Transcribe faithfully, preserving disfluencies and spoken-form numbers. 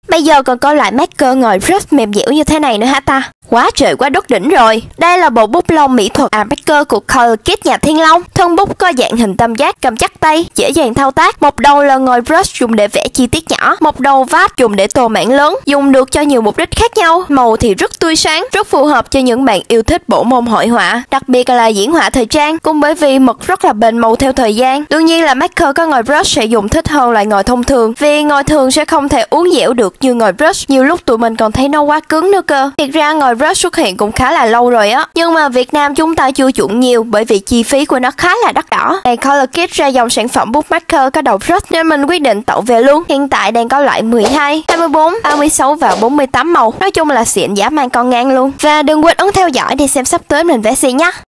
Bây giờ còn có loại marker ngòi brush mềm dẻo như thế này nữa hả ta? Quá trời quá đất đỉnh rồi. Đây là bộ bút lông mỹ thuật à marker của Color Kit nhà Thiên Long. Thân bút có dạng hình tam giác, cầm chắc tay, dễ dàng thao tác. Một đầu là ngòi brush dùng để vẽ chi tiết nhỏ, một đầu vát dùng để tô mảng lớn, dùng được cho nhiều mục đích khác nhau. Màu thì rất tươi sáng, rất phù hợp cho những bạn yêu thích bộ môn hội họa, đặc biệt là diễn họa thời trang. Cũng bởi vì mực rất là bền màu theo thời gian. Đương nhiên là marker có ngòi brush sẽ dùng thích hơn loại ngòi thông thường, vì ngòi thường sẽ không thể uốn dẻo được như ngòi brush. Nhiều lúc tụi mình còn thấy nó quá cứng nữa cơ. Thiệt ra ngòi brush xuất hiện cũng khá là lâu rồi á, nhưng mà Việt Nam chúng ta chưa chuộng nhiều bởi vì chi phí của nó khá là đắt đỏ. Này Color Kit ra dòng sản phẩm bút marker có đầu brush nên mình quyết định tậu về luôn. Hiện tại đang có loại mười hai, hai mươi bốn, ba mươi sáu và bốn mươi tám màu. Nói chung là xịn, giá mang con ngang luôn. Và đừng quên ấn theo dõi để xem sắp tới mình vẽ gì nhé.